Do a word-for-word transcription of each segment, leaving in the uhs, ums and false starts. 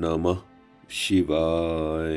नमः शिवाय.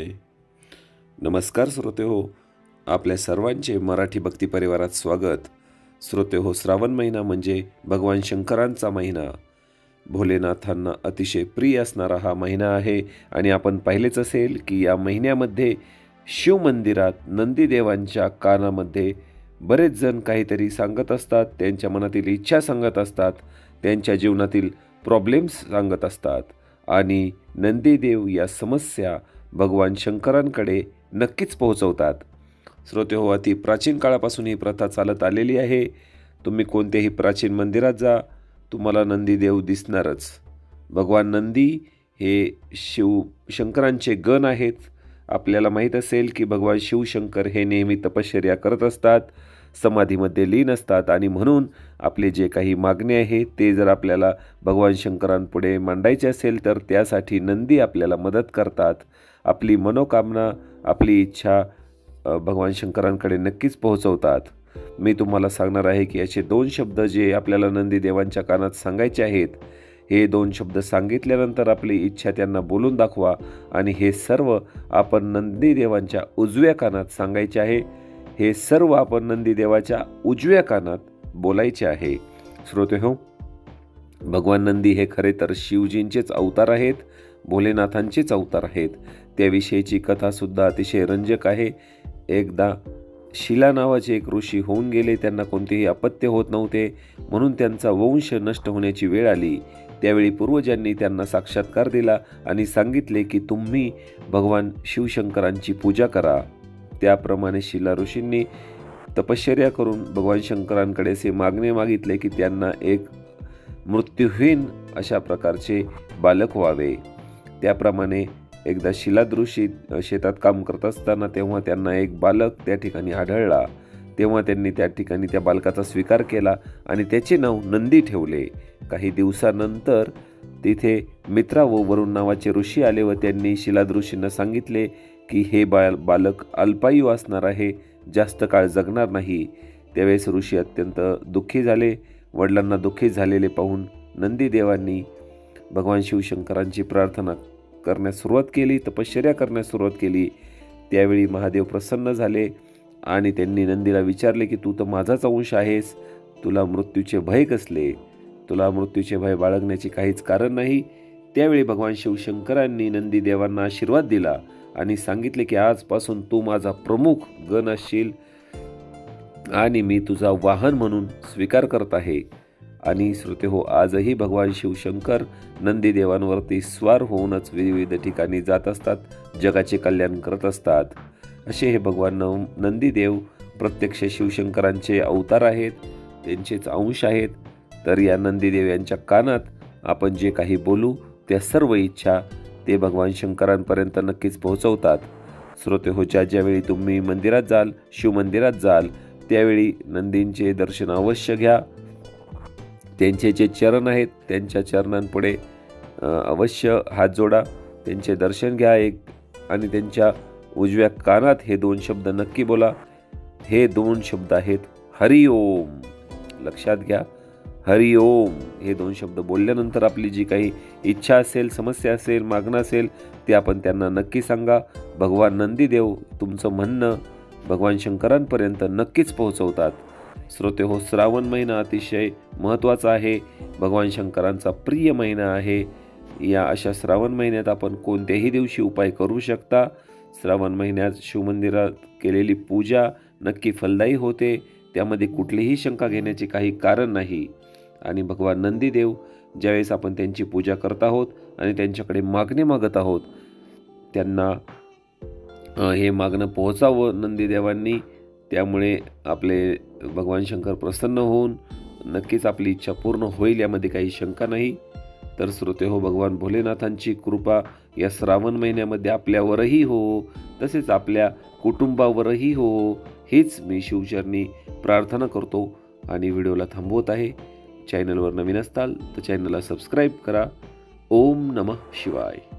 नमस्कार श्रोते हो, आपल्या सर्वांचे मराठी भक्ती परिवारात स्वागत. श्रोते हो, श्रावण महिना म्हणजे भगवान शंकरांचा महिना. भोलेनाथांना अतिशय प्रिय असणारा हा महिना आहे आणि आपण पाहिलेच असेल की या महिन्यामध्ये शिवमंदिरात नंदीदेवांच्या कानामध्ये बरेच जण काहीतरी सांगत असतात, त्यांच्या मनातील इच्छा सांगत असतात, त्यांच्या जीवनातील प्रॉब्लेम्स सांगत असतात आणि नंदीदेव या समस्या भगवान शंकरांकडे नक्कीच पोहोचवतात. श्रोते हो, अति प्राचीन काळापासून ही प्रथा चालत आलेली आहे. तुम्ही कोणत्याही प्राचीन मंदिरात जा, तुम्हाला नंदीदेव दिसणारच. भगवान नंदी हे शिव शंकरांचे गण आहेत. आपल्याला माहीत असेल की भगवान शिवशंकर हे नेहमी तपश्चर्या करत असतात, समाधीमध्ये लीन असतात आणि म्हणून आपले जे काही मागणे आहे ते जर आपल्याला भगवान शंकरांपुढे मांडायचे असेल तर त्यासाठी नंदी आपल्याला मदत करतात. आपली मनोकामना, आपली इच्छा भगवान शंकरांकडे नक्कीच पोहोचवतात. मी तुम्हाला सांगणार आहे की असे दोन शब्द जे आपल्याला नंदीदेवांच्या कानात सांगायचे आहेत, हे दोन शब्द सांगितल्यानंतर आपली इच्छा त्यांना बोलून दाखवा आणि हे सर्व आपण नंदीदेवांच्या उजव्या कानात सांगायचे आहे. हे सर्व आपण नंदीदेवाच्या उजव्या कानात बोलायचे आहे. श्रोते हो, भगवान नंदी हे खरे तर शिवजींचेच अवतार आहेत, भोलेनाथांचेच अवतार आहेत. त्याविषयीची कथासुद्धा अतिशय रंजक आहे. एकदा शिला नावाचे एक ऋषी होऊन गेले. त्यांना कोणतेही अपत्य होत नव्हते, म्हणून त्यांचा वंश नष्ट होण्याची वेळ आली. त्यावेळी पूर्वजांनी त्यांना साक्षात्कार दिला आणि सांगितले की तुम्ही भगवान शिवशंकरांची पूजा करा. त्याप्रमाणे शिला ऋषींनी तपश्चर्या करून भगवान शंकरांकडे असे मागणे मागितले की त्यांना एक मृत्यूहीन अशा प्रकारचे बालक व्हावे. त्याप्रमाणे एकदा शिलाद ऋषी शेतात काम करत असताना तेव्हा त्यांना एक बालक त्या ठिकाणी आढळला. तेव्हा त्यांनी त्या ठिकाणी त्या बालकाचा स्वीकार केला आणि त्याचे नाव नंदी ठेवले. काही दिवसानंतर तिथे मित्रा व वरुण नावाचे ऋषी आले व त्यांनी शिलाद ऋषींना सांगितले की हे बाल बालक अल्पायू असणार आहे, जास्त काळ जगणार नाही. त्यावेळेस ऋषी अत्यंत दुःखी झाले. वडिलांना दुःखी झालेले पाहून नंदीदेवांनी भगवान शिवशंकरांची प्रार्थना करण्यास सुरुवात केली, तपश्चर्या करण्यास सुरुवात केली. त्यावेळी महादेव प्रसन्न झाले आणि त्यांनी नंदीला विचारले की तू तर माझाच अंश आहेस, तुला मृत्यूचे भय कसले? तुला मृत्यूचे भय बाळगण्याचे काहीच कारण नाही. त्यावेळी भगवान शिवशंकरांनी नंदीदेवांना आशीर्वाद दिला आणि सांगितले की आजपासून तू माझा प्रमुख गण असशील आणि मी तुझा वाहन म्हणून स्वीकार करत आहे. आणि श्रोते हो, आजही भगवान शिवशंकर नंदीदेवांवरती स्वार होऊनच विविध ठिकाणी जात असतात, जगाचे कल्याण करत असतात. असे हे भगवान नंदीदेव प्रत्यक्ष शिवशंकरांचे अवतार आहेत, त्यांचेच अंश आहेत. तर या नंदीदेव यांच्या कानात आपण जे काही बोलू त्या सर्व इच्छा ते भगवान शंकरांपर्यंत नक्कीच पोहोचवतात. श्रोते हो, ज्या ज्यावेळी तुम्ही मंदिरात जाल, शिवमंदिरात जाल, त्यावेळी नंदींचे दर्शन अवश्य घ्या. त्यांचे जे चरण आहेत त्यांच्या चरणांपुढे अवश्य हात जोडा, त्यांचे दर्शन घ्या एक आणि त्यांच्या उजव्या कानात हे दोन शब्द नक्की बोला. हे दोन शब्द आहेत हरिओम. लक्षात घ्या, हरिओम हे दोन शब्द बोलल्यानंतर आपली जी काही इच्छा असेल, समस्या असेल, मागणं असेल ते आपण त्यांना नक्की सांगा. भगवान नंदीदेव तुमचं म्हणणं भगवान शंकरांपर्यंत नक्कीच पोहोचवतात. श्रोते हो, श्रावण महिना अतिशय महत्त्वाचा आहे, भगवान शंकरांचा प्रिय महिना आहे. या अशा श्रावण महिन्यात आपण कोणत्याही दिवशी उपाय करू शकता. श्रावण महिन्यात शिवमंदिरात केलेली पूजा नक्की फलदायी होते, त्यामध्ये कुठलीही शंका घेण्याचे काही कारण नाही. आणि भगवान नंदीदेव ज्यावेळेस आपण त्यांची पूजा करत आहोत आणि त्यांच्याकडे मागणे मागत आहोत, त्यांना हे मागणं पोहोचावं नंदीदेवांनी. त्यामुळे आपले भगवान शंकर प्रसन्न होऊन नक्कीच आपली इच्छा पूर्ण होईल, यामध्ये काही शंका नाही. तर श्रोते हो, भगवान भोलेनाथांची कृपा या श्रावण महिन्यामध्ये आपल्यावरही हो, तसेच आपल्या कुटुंबावरही हो, हीच मी शिवचरणी प्रार्थना करतो आणि व्हिडिओला थांबवत आहे. चॅनलवर नवीन असताल तर चॅनलला सबस्क्राईब करा. ओम नमः शिवाय.